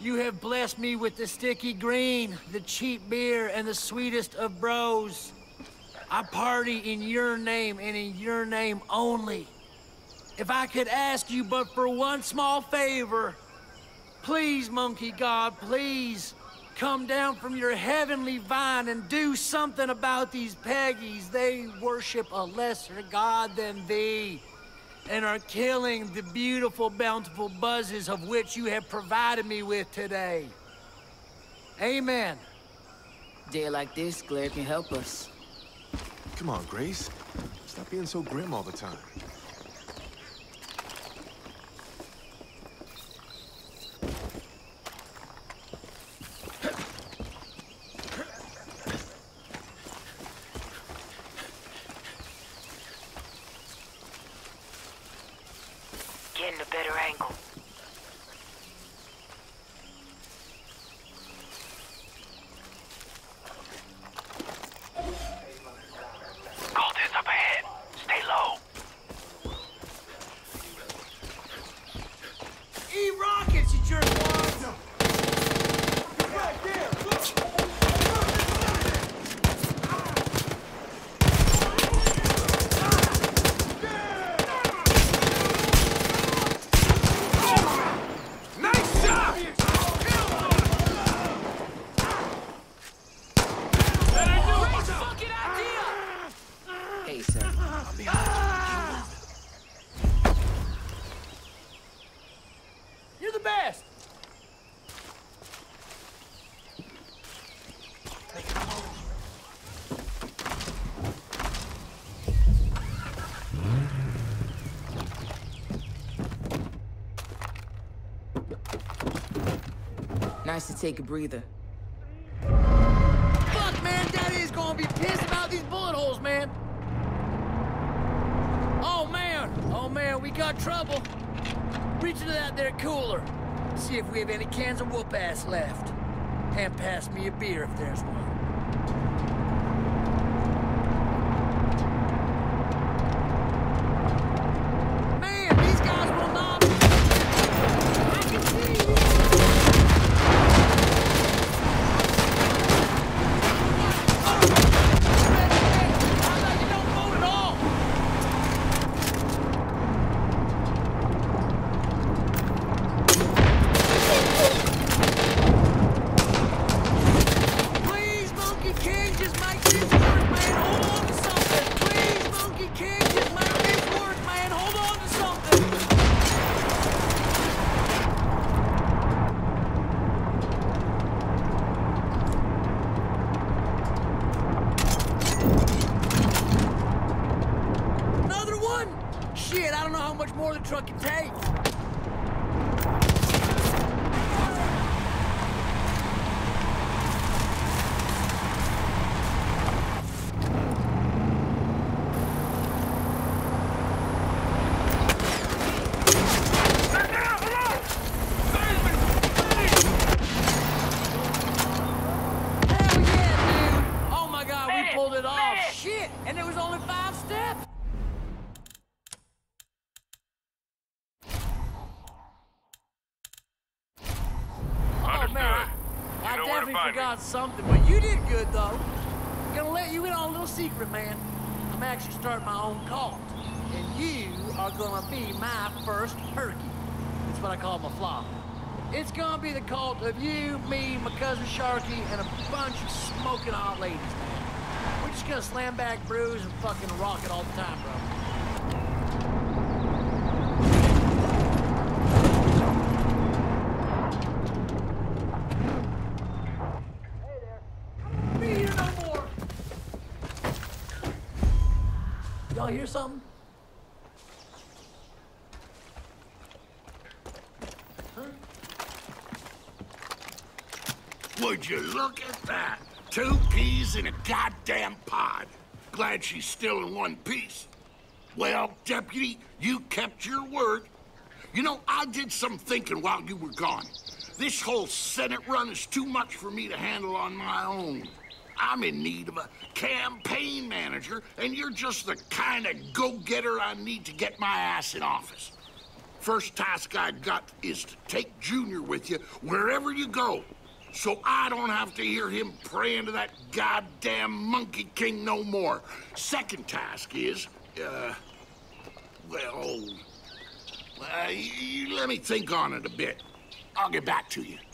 You have blessed me with the sticky green, the cheap beer, and the sweetest of bros. I party in your name and in your name only. If I could ask you but for one small favor, please, Monkey God, please, come down from your heavenly vine and do something about these Peggies. They worship a lesser god than thee, and are killing the beautiful, bountiful buzzes of which you have provided me with today. Amen. Day like this, Glare can help us. Come on, Grace. Stop being so grim all the time. Getting a better angle. Cultists up ahead. Stay low. Eat rockets, you jerkwads! Right there! Look! You're the best! Nice to take a breather. Fuck, man, Daddy is gonna be pissed about these bullet holes, man. Oh man, we got trouble. Reach into that there cooler. See if we have any cans of whoop-ass left. And pass me a beer if there's one. Man, these guys will not... I can see you. How about you don't vote at all? Please, Monkey King, just make this work, man. Hold on to something. Please, Monkey King, just make this work, man. Hold on to something. Another one? Shit, I don't know how much more the truck can take. Hell yeah, dude! Oh my God, we pulled it off. Shit, and it was only 5 steps. Oh man, I know where to definitely find me. forgot something, but you did good though. Gonna let you in on a little secret, man. I'm actually starting my own cult, and you are gonna be my first turkey. That's what I call my flock. It's gonna be the cult of you, me, my cousin Sharky, and a bunch of smoking hot ladies, man. We're just gonna slam back brews and fucking rock it all the time, bro. Be here no more. Y'all hear something? Would you look at that? 2 peas in a goddamn pod. Glad she's still in one piece. Well, Deputy, you kept your word. You know, I did some thinking while you were gone. This whole Senate run is too much for me to handle on my own. I'm in need of a campaign manager, and you're just the kind of go-getter I need to get my ass in office. First task I got is to take Junior with you wherever you go, so I don't have to hear him praying to that goddamn Monkey King no more. Second task is, let me think on it a bit. I'll get back to you.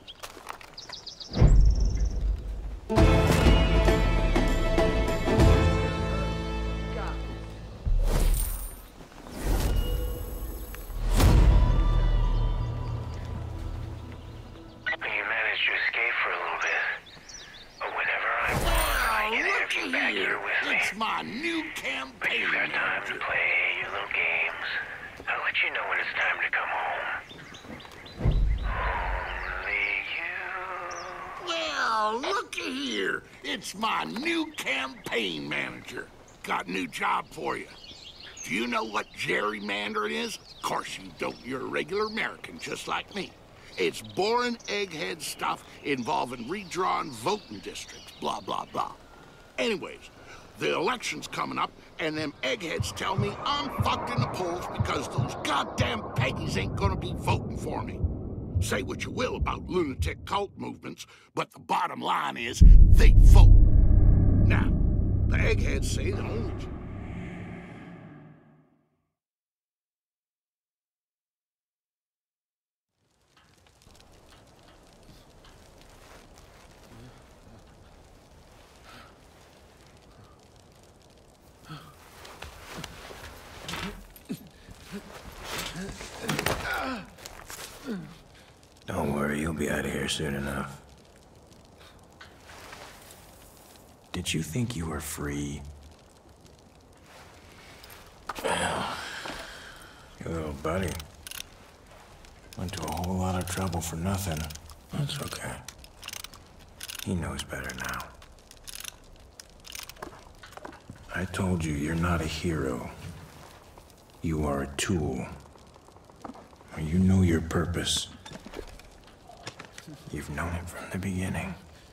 It's my new campaign. You've got time to play your little games. I'll let you know when it's time to come home. Only you. Well, looky here. It's my new campaign manager. Got a new job for you. Do you know what gerrymandering is? Of course you don't. You're a regular American, just like me. It's boring egghead stuff involving redrawn voting districts, blah, blah, blah. Anyways, the election's coming up, and them eggheads tell me I'm fucked in the polls because those goddamn Peggies ain't gonna be voting for me. Say what you will about lunatic cult movements, but the bottom line is they vote. Now, the eggheads say that only... Don't worry, you'll be out of here soon enough. Did you think you were free? Well, your little buddy went to a whole lot of trouble for nothing. That's okay. He knows better now. I told you you're not a hero. You are a tool. You know your purpose. You've known it from the beginning.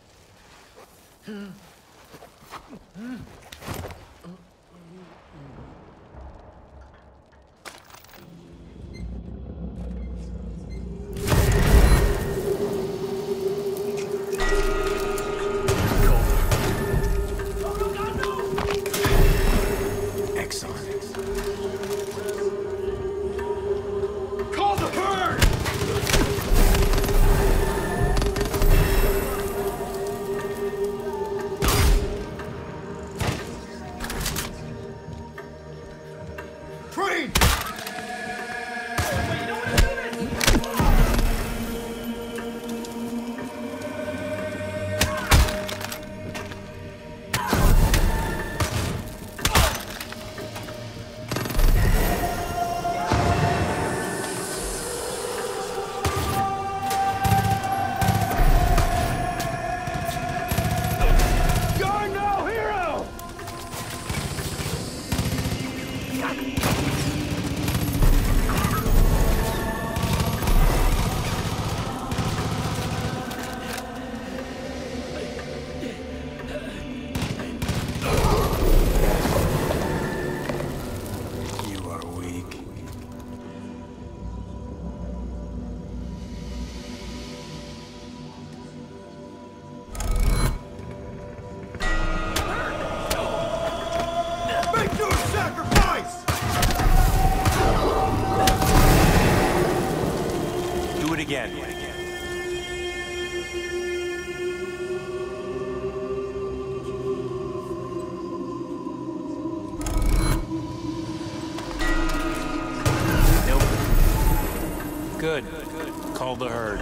Good. Call the herd.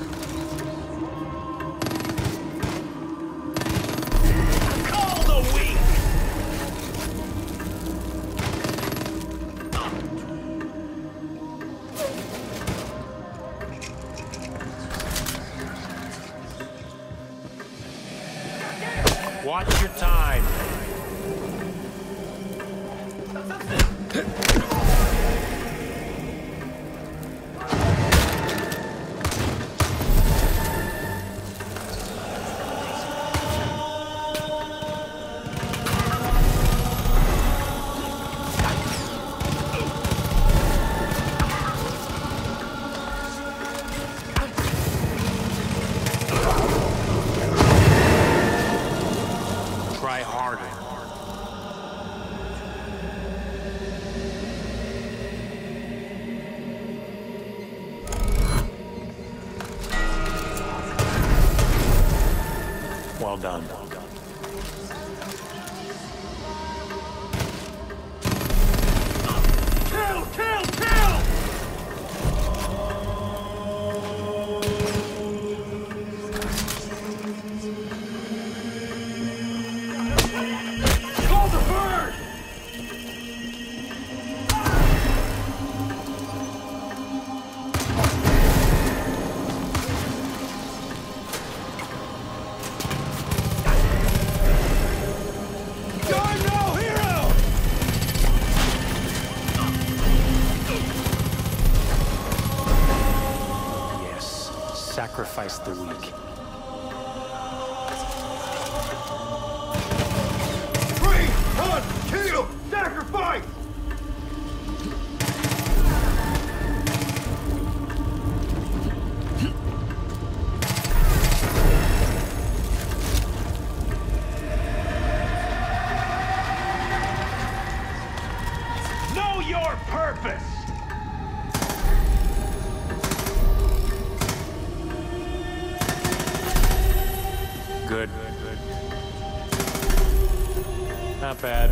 Call the weak! Watch your time. harder. Well done. Kill! Kill! Kill! Call the bird! You're no hero! Yes, sacrifice the weak. Free! Hunt! Kill! Sacrifice! Know your purpose! Good. Not bad.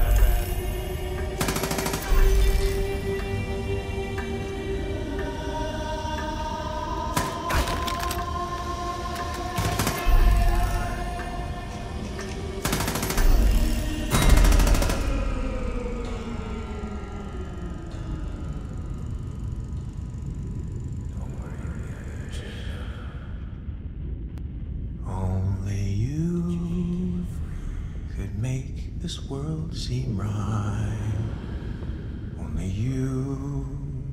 Only you could make this world seem right. Only you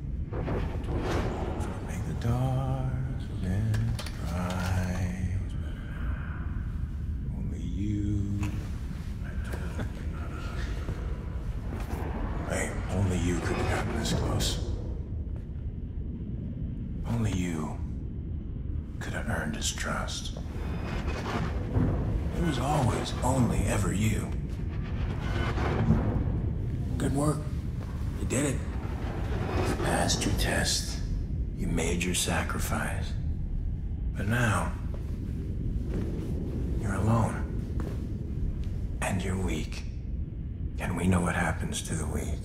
could make the dark events bright. Only you. Hey, only you could have gotten this close. Only you could have earned his trust. It was always only ever you. Good work. You did it. You passed your test. You made your sacrifice. But now, you're alone. And you're weak. And we know what happens to the weak.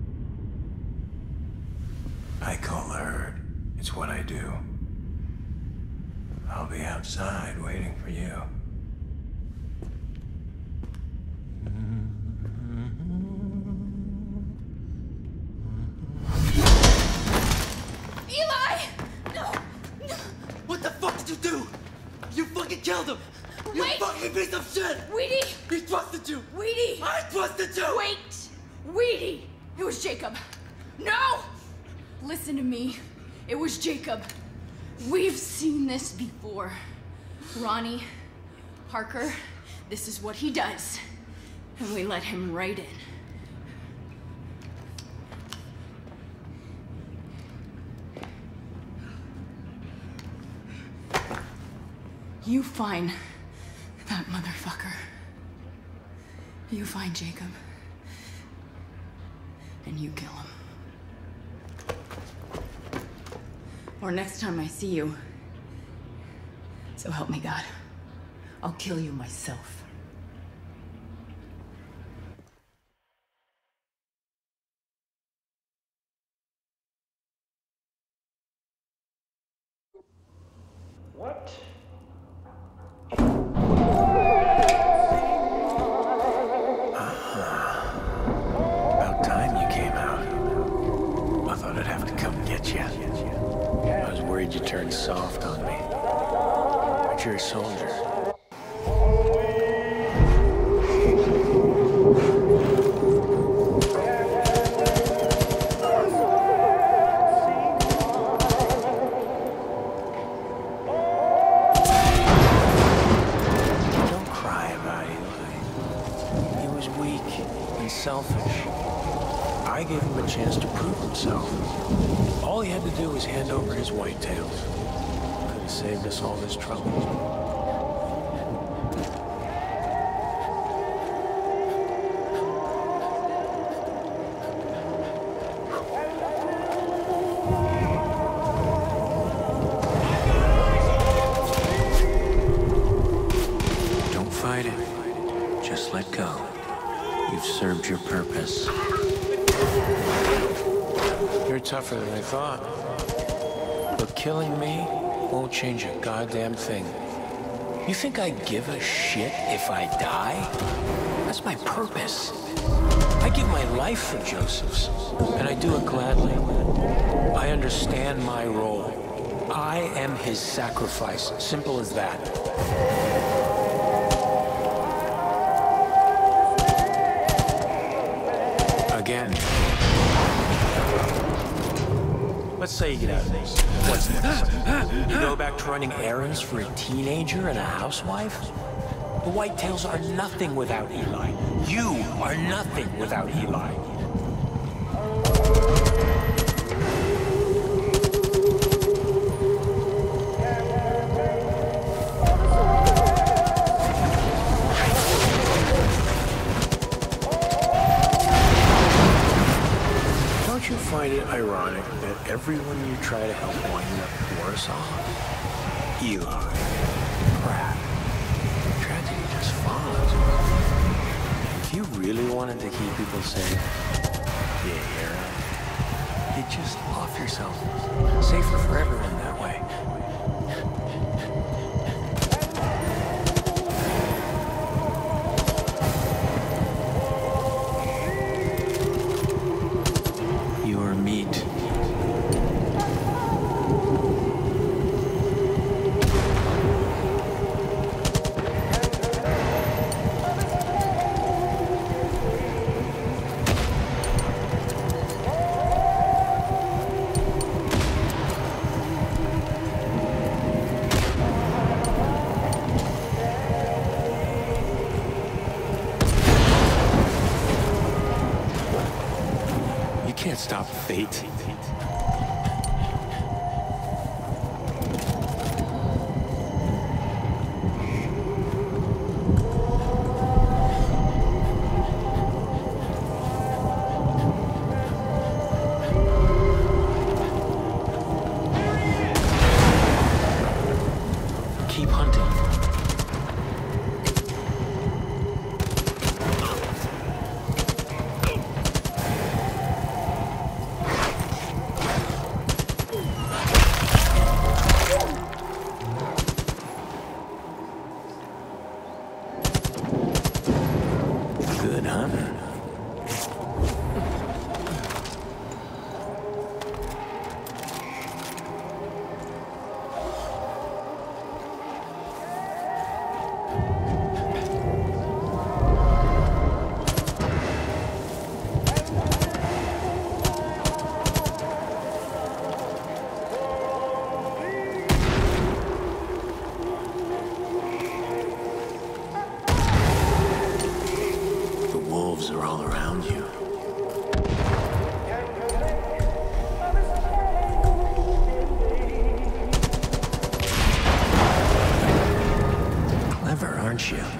I call the herd. It's what I do. I'll be outside waiting for you. Eli! No! No! What the fuck did you do? You fucking killed him! You Wait! fucking piece of shit! Weedy! He trusted you! Weedy! I trusted you! Wait! Weedy! It was Jacob. No! Listen to me. It was Jacob. We've seen this before. Ronnie, Parker, this is what he does. And we let him right in. You find that motherfucker. You find Jacob. And you kill him. Or next time I see you, so help me God, I'll kill you myself. What? About time you came out. I thought I'd have to come get you. I was worried you turned soft on me. But you're a soldier. Don't cry about Eli. He was weak and selfish. I gave him a chance to prove himself. All he had to do was hand over his whitetails. Could have saved us all this trouble. tougher than I thought. But killing me won't change a goddamn thing. You think I give a shit if I die? That's my purpose. I give my life for Joseph's, and I do it gladly. I understand my role. I am his sacrifice. Simple as that. Again. Let's say you get out of this. What's next? You go back to running errands for a teenager and a housewife? The Whitetails are nothing without Eli. You are nothing without Eli. Don't you find it ironic that everyone you try to help wind up worse off? Eli, Pratt, tragedy just follows. If you really wanted to keep people safe, you just off yourself. Safer for everyone that way. Your meat. Can't stop fate. Keep hunting. Good hunter. Are all around you. Clever, aren't you?